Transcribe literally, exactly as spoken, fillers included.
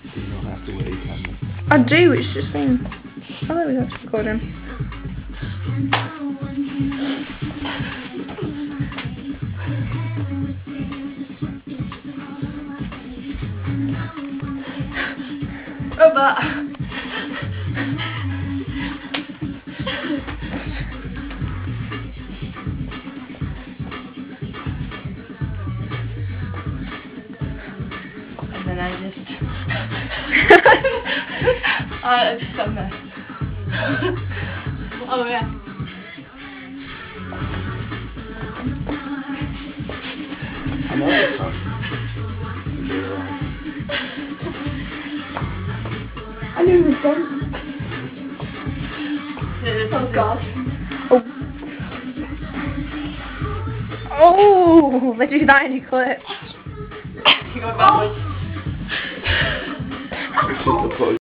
Do you not have to wait, can you? I do, it's just been... Oh, there we go, it's recording. Oh, but... And then I just... I just got a mess. Oh yeah. I know it's fun. I knew it was done. Oh god. Oh. Oh, let's do that in a clip. This is the